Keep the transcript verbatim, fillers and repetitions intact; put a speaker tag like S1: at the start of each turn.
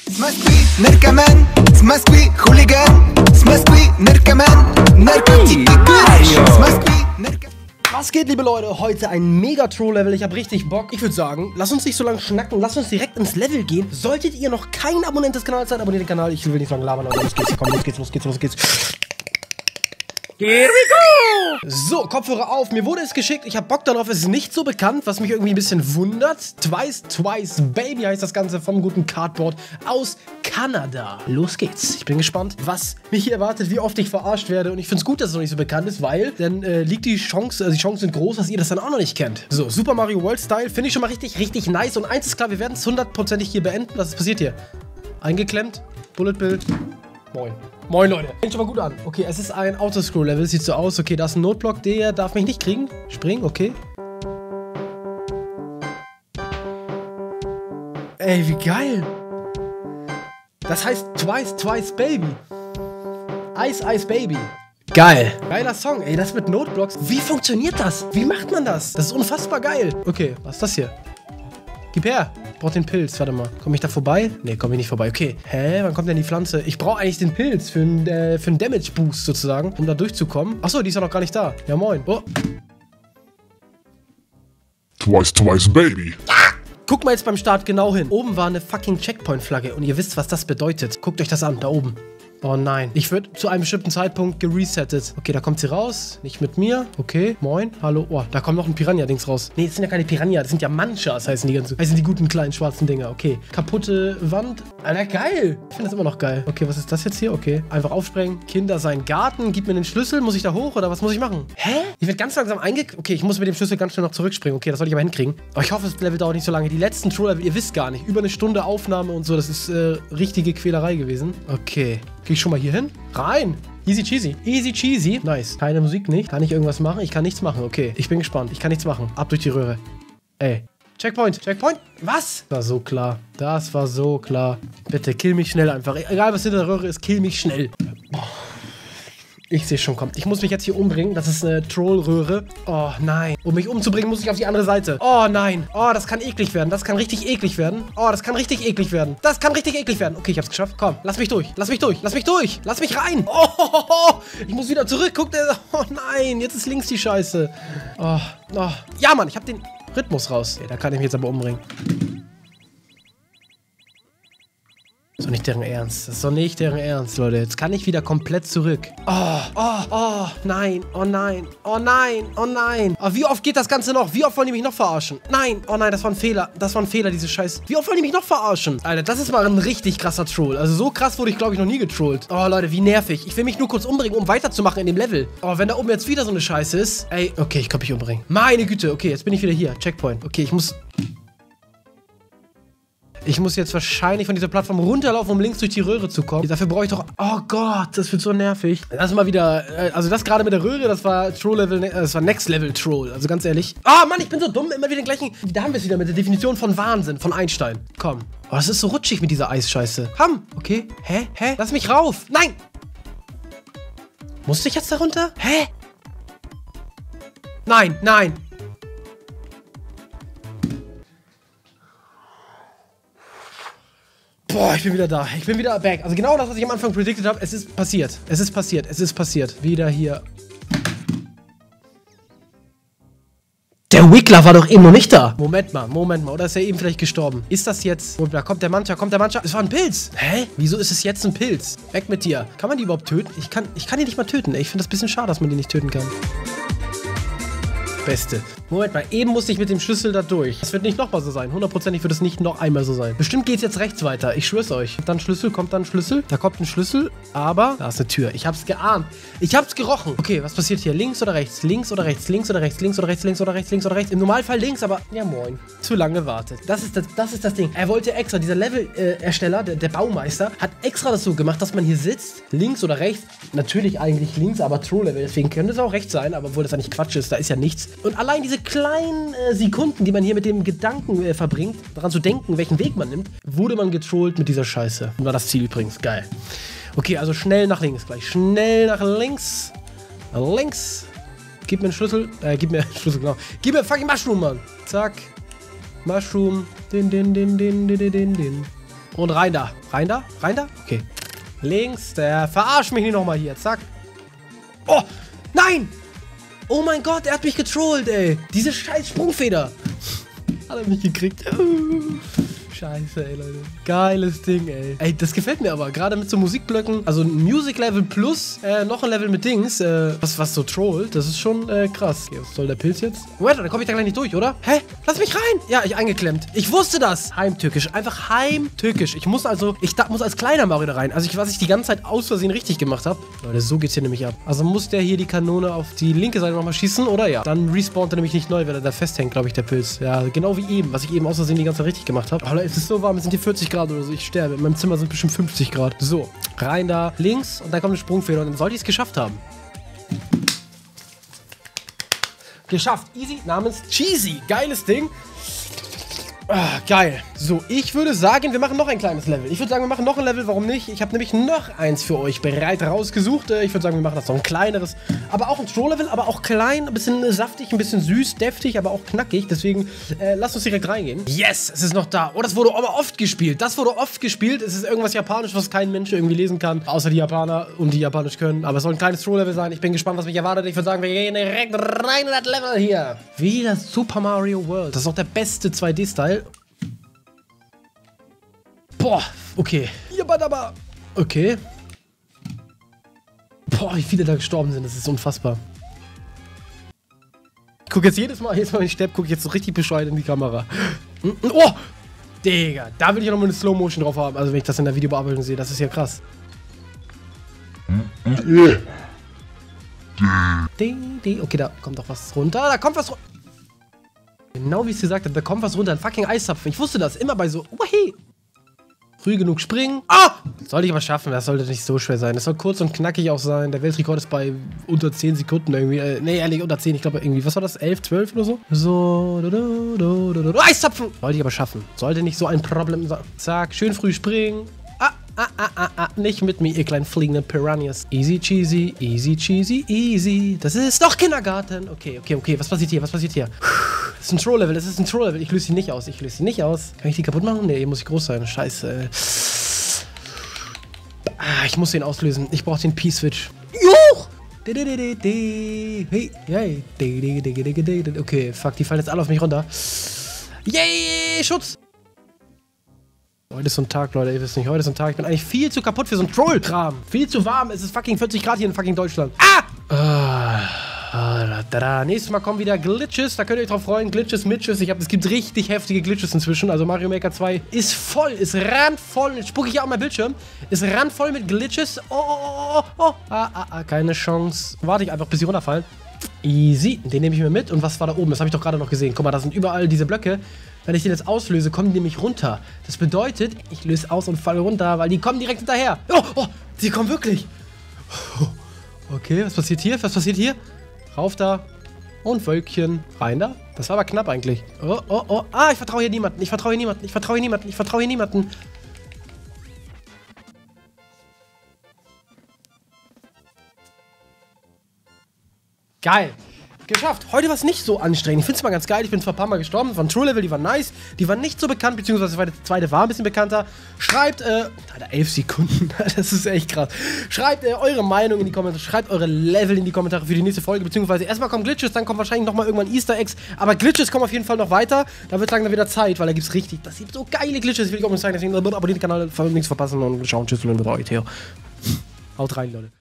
S1: Smaskwi, Nerkaman, Smaskwi, Hooligan, Smaskwi, Nerkaman, Narkotik, Smaskwi, Nerkaman.
S2: Was geht, liebe Leute? Heute ein Mega-True-Level. Ich habe richtig Bock. Ich würde sagen, lasst uns nicht so lange schnacken. Lasst uns direkt ins Level gehen. Solltet ihr noch kein Abonnent des Kanals sein, abonniert den Kanal. Ich will nicht so lange labern, Leute. Los geht's, komm, los geht's, los geht's, los geht's. Here we go! So, Kopfhörer auf. Mir wurde es geschickt. Ich habe Bock darauf. Es ist nicht so bekannt, was mich irgendwie ein bisschen wundert. Twice, Twice, Baby heißt das Ganze vom guten Cardboard aus Kanada. Los geht's. Ich bin gespannt, was mich hier erwartet, wie oft ich verarscht werde. Und ich finde es gut, dass es noch nicht so bekannt ist, weil dann äh, liegt die Chance, also die Chancen sind groß, dass ihr das dann auch noch nicht kennt. So, Super Mario World Style finde ich schon mal richtig, richtig nice. Und eins ist klar, wir werden es hundertprozentig hier beenden. Was ist passiert hier? Eingeklemmt. Bullet Bill. Moin. Moin, Leute. Fängt schon mal gut an. Okay, es ist ein Autoscroll-Level. Sieht so aus. Okay, da ist ein Noteblock. Der darf mich nicht kriegen. Springen, okay. Ey, wie geil. Das heißt Twice, Twice, Baby. Ice, Ice, Baby. Geil. Geiler Song. Ey, das mit Noteblocks. Wie funktioniert das? Wie macht man das? Das ist unfassbar geil. Okay, was ist das hier? Gib her. Ich brauch den Pilz. Warte mal. Komme ich da vorbei? Ne, komme ich nicht vorbei. Okay. Hä? Wann kommt denn die Pflanze? Ich brauche eigentlich den Pilz für einen äh, für einen Damage-Boost sozusagen, um da durchzukommen. Achso, die ist ja noch gar nicht da. Ja, moin. Oh.
S3: Twice, twice, baby.
S2: Guckt mal jetzt beim Start genau hin. Oben war eine fucking Checkpoint-Flagge und ihr wisst, was das bedeutet. Guckt euch das an, da oben. Oh nein. Ich würde zu einem bestimmten Zeitpunkt geresettet. Okay, da kommt sie raus. Nicht mit mir. Okay, moin. Hallo. Oh, da kommt noch ein Piranha-Dings raus. Nee, das sind ja keine Piranha. Das sind ja Manchas, heißen die ganzen. Heißen die guten kleinen schwarzen Dinger. Okay. Kaputte Wand. Alter, geil. Ich finde das immer noch geil. Okay, was ist das jetzt hier? Okay. Einfach aufsprengen. Kinder, sein Garten. Gib mir den Schlüssel. Muss ich da hoch oder was muss ich machen? Hä? Ich werde ganz langsam einge... Okay, ich muss mit dem Schlüssel ganz schnell noch zurückspringen. Okay, das soll ich aber hinkriegen. Aber ich hoffe, das Level dauert nicht so lange. Die letzten True-Level, ihr wisst gar nicht. Über eine Stunde Aufnahme und so. Das ist äh, richtige Quälerei gewesen. Okay. Gehe ich schon mal hier hin? Rein! Easy cheesy. Easy cheesy. Nice. Keine Musik nicht. Kann ich irgendwas machen? Ich kann nichts machen. Okay. Ich bin gespannt. Ich kann nichts machen. Ab durch die Röhre. Ey. Checkpoint. Checkpoint. Was? Das war so klar. Das war so klar. Bitte, kill mich schnell einfach. Egal, was hinter der Röhre ist, kill mich schnell. Boah. Ich sehe schon, kommt. Ich muss mich jetzt hier umbringen. Das ist eine Trollröhre. Oh, nein. Um mich umzubringen, muss ich auf die andere Seite. Oh, nein. Oh, das kann eklig werden. Das kann richtig eklig werden. Oh, das kann richtig eklig werden. Das kann richtig eklig werden. Okay, ich hab's geschafft. Komm, lass mich durch. Lass mich durch. Lass mich durch. Lass mich rein. Oh, oh, oh, oh. Ich muss wieder zurück. Guck dir. Oh, nein. Jetzt ist links die Scheiße. Oh, oh. Ja, Mann. Ich hab den Rhythmus raus. Okay, da kann ich mich jetzt aber umbringen. Das ist doch nicht deren Ernst. Das ist doch nicht deren Ernst, Leute. Jetzt kann ich wieder komplett zurück. Oh, oh, oh, nein, oh nein, oh nein, oh nein. Oh, wie oft geht das Ganze noch? Wie oft wollen die mich noch verarschen? Nein, oh nein, das war ein Fehler. Das war ein Fehler, diese Scheiße. Wie oft wollen die mich noch verarschen? Alter, das ist mal ein richtig krasser Troll. Also so krass wurde ich, glaube ich, noch nie getrollt. Oh, Leute, wie nervig. Ich will mich nur kurz umbringen, um weiterzumachen in dem Level. Oh, wenn da oben jetzt wieder so eine Scheiße ist. Ey, okay, ich kann mich umbringen. Meine Güte, okay, jetzt bin ich wieder hier. Checkpoint. Okay, ich muss... Ich muss jetzt wahrscheinlich von dieser Plattform runterlaufen, um links durch die Röhre zu kommen. Dafür brauche ich doch... Oh Gott, das wird so nervig. Das ist mal wieder... Also das gerade mit der Röhre, das war Troll-Level... Das war Next-Level-Troll. Also ganz ehrlich. Oh Mann, ich bin so dumm. Immer wieder den gleichen... Da haben wir es wieder mit der Definition von Wahnsinn, von Einstein. Komm. Oh, das ist so rutschig mit dieser Eisscheiße. Komm. Okay. Hä? Hä? Lass mich rauf. Nein! Musste ich jetzt da runter? Hä? Nein, nein. Boah, ich bin wieder da. Ich bin wieder back. Also genau das, was ich am Anfang predicted habe, es ist passiert. Es ist passiert. Es ist passiert. Wieder hier. Der Wiggler war doch eben noch nicht da. Moment mal, Moment mal. Oder ist er eben vielleicht gestorben? Ist das jetzt... Da kommt der Mancha, kommt der Mancha. Es war ein Pilz. Hä? Wieso ist es jetzt ein Pilz? Weg mit dir. Kann man die überhaupt töten? Ich kann, ich kann die nicht mal töten. Ich finde das ein bisschen schade, dass man die nicht töten kann. Beste. Moment mal, eben musste ich mit dem Schlüssel da durch. Das wird nicht nochmal so sein. Hundertprozentig wird es nicht noch einmal so sein. Bestimmt geht es jetzt rechts weiter. Ich schwör's euch. Kommt dann Schlüssel, kommt dann Schlüssel. Da kommt ein Schlüssel, aber da ist eine Tür. Ich hab's geahnt. Ich hab's gerochen. Okay, was passiert hier? Links oder rechts? Links oder rechts? Links oder rechts? Links oder rechts? Links oder rechts? Links oder rechts? Im Normalfall links, aber... Ja, moin. Zu lange gewartet. Das ist das, das ist das Ding. Er wollte extra, dieser Level-Ersteller, der, der Baumeister, hat extra das so gemacht, dass man hier sitzt. Links oder rechts? Natürlich eigentlich links, aber True-Level. Deswegen könnte es auch rechts sein, aber obwohl das eigentlich Quatsch ist, da ist ja nichts. Und allein diese kleinen äh, Sekunden, die man hier mit dem Gedanken äh, verbringt, daran zu denken, welchen Weg man nimmt, wurde man getrollt mit dieser Scheiße. Und war das Ziel übrigens. Geil. Okay, also schnell nach links gleich. Schnell nach links. Links. Gib mir einen Schlüssel. Äh, gib mir einen Schlüssel, genau. Gib mir fucking Mushroom, Mann. Zack. Mushroom. Din, din, din, din, din, din, din. Und rein da. Rein da? Rein da? Okay. Links, der verarscht mich nicht nochmal hier. Zack. Oh, nein! Oh mein Gott, er hat mich getrollt, ey. Diese scheiß Sprungfeder. Hat er mich gekriegt. Scheiße, ey, Leute. Geiles Ding, ey. Ey, das gefällt mir aber. Gerade mit so Musikblöcken. Also ein Music-Level plus äh, noch ein Level mit Dings. Äh, was, was so trollt. Das ist schon äh, krass. Okay, was soll der Pilz jetzt? Moment, da komme ich da gleich nicht durch, oder? Hä? Lass mich rein! Ja, ich eingeklemmt. Ich wusste das. Heimtückisch. Einfach heimtückisch. Ich muss also, ich da, muss als kleiner Mario da rein. Also ich, was ich die ganze Zeit aus Versehen richtig gemacht habe. Leute, so geht's hier nämlich ab. Also muss der hier die Kanone auf die linke Seite nochmal schießen, oder? Ja. Dann respawnt er nämlich nicht neu, wenn er da festhängt, glaube ich, der Pilz. Ja, genau wie eben. Was ich eben aus Versehen die ganze Zeit richtig gemacht habe. Oh, Leute, es ist so warm. Es sind hier vierzig Grad oder so. Ich sterbe. In meinem Zimmer sind bestimmt fünfzig Grad. So. Rein da. Links. Und dann kommt eine Sprungfeder. Und dann sollte ich es geschafft haben. Geschafft. Easy. Namens Cheesy. Geiles Ding. Ah, geil. So, ich würde sagen, wir machen noch ein kleines Level. Ich würde sagen, wir machen noch ein Level. Warum nicht? Ich habe nämlich noch eins für euch bereit rausgesucht. Ich würde sagen, wir machen das noch ein kleineres. Aber auch ein Stroh-Level, aber auch klein. Ein bisschen saftig, ein bisschen süß, deftig, aber auch knackig. Deswegen, äh, lasst uns direkt reingehen. Yes, es ist noch da. Oh, das wurde aber oft gespielt. Das wurde oft gespielt. Es ist irgendwas Japanisch, was kein Mensch irgendwie lesen kann. Außer die Japaner und die Japanisch können. Aber es soll ein kleines Stroh-Level sein. Ich bin gespannt, was mich erwartet. Ich würde sagen, wir gehen direkt rein in das Level hier. Wie das Super Mario World. Das ist auch der beste zwei D-Style. Boah, okay. Jabadaba. Okay. Boah, wie viele da gestorben sind, das ist unfassbar. Ich guck jetzt jedes Mal, jedes Mal, wenn ich sterbe, gucke ich jetzt so richtig bescheuert in die Kamera. Oh! Digga, da will ich ja nochmal eine Slow Motion drauf haben. Also wenn ich das in der Videobearbeitung sehe, das ist ja krass. Okay, da kommt doch was runter. Da kommt was runter. Genau wie ich es gesagt habe, da kommt was runter. Ein fucking Eiszapfen. Ich wusste das immer bei so. Oh, hey. Früh genug springen. Ah! Sollte ich aber schaffen, das sollte nicht so schwer sein. Das soll kurz und knackig auch sein. Der Weltrekord ist bei unter zehn Sekunden irgendwie. Äh, nee, ehrlich, unter zehn. Ich glaube irgendwie, was war das? elf, zwölf oder so? So. Du, du, du, du, du. Eiszapfen! Sollte ich aber schaffen. Sollte nicht so ein Problem sein. Zack, schön früh springen. Ah, ah, ah, ah, ah. Nicht mit mir, ihr kleinen fliegenden Piranhas. Easy cheesy, easy cheesy, easy. Das ist doch Kindergarten. Okay, okay, okay. Was passiert hier? Was passiert hier? Das ist ein Troll-Level, das ist ein Troll-Level. Ich löse sie nicht aus, ich löse sie nicht aus. Kann ich die kaputt machen? Nee, hier muss ich groß sein. Scheiße. Ah, ich muss den auslösen. Ich brauche den P-Switch. Juch! Hey, hey. Okay, fuck, die fallen jetzt alle auf mich runter. Yay, Schutz! Heute ist so ein Tag, Leute, ihr wisst nicht. Heute ist so ein Tag. Ich bin eigentlich viel zu kaputt für so einen Troll-Kram. Viel zu warm. Es ist fucking vierzig Grad hier in fucking Deutschland. Ah! Ah. Ah, da, da. Nächstes Mal kommen wieder Glitches, da könnt ihr euch drauf freuen. Glitches, Mitches. Ich hab, es gibt richtig heftige Glitches inzwischen. Also Mario Maker zwei ist voll, ist randvoll. Jetzt spucke ich ja auf meinen Bildschirm. Ist randvoll mit Glitches. Oh, oh, oh, oh. Ah, ah, ah, keine Chance. Warte ich einfach, bis sie runterfallen. Easy. Den nehme ich mir mit. Und was war da oben? Das habe ich doch gerade noch gesehen. Guck mal, da sind überall diese Blöcke. Wenn ich den jetzt auslöse, kommen die nämlich runter. Das bedeutet, ich löse aus und falle runter, weil die kommen direkt hinterher. Oh, oh, die kommen wirklich. Okay, was passiert hier? Was passiert hier? Rauf da. Und Wölkchen. Rein da. Das war aber knapp eigentlich. Oh, oh, oh. Ah, ich vertraue hier niemanden. Ich vertraue hier niemanden. Ich vertraue hier niemanden. Ich vertraue hier niemanden. Geil. Geschafft. Heute war es nicht so anstrengend. Ich finde es mal ganz geil. Ich bin zwar ein paar Mal gestorben. Von True Level, die waren nice. Die waren nicht so bekannt, beziehungsweise die zweite war ein bisschen bekannter. Schreibt, äh, Alter, elf Sekunden. Das ist echt krass. Schreibt äh, eure Meinung in die Kommentare. Schreibt eure Level in die Kommentare für die nächste Folge, beziehungsweise erstmal kommen Glitches, dann kommen wahrscheinlich nochmal irgendwann Easter Eggs. Aber Glitches kommen auf jeden Fall noch weiter. Da wird langsam wieder Zeit, weil da gibt es richtig, das gibt so geile Glitches. Ich will auch nicht sagen, deswegen abonniert den Kanal, nichts verpassen und schauen. Tschüss und mit euch, Theo. Haut rein, Leute.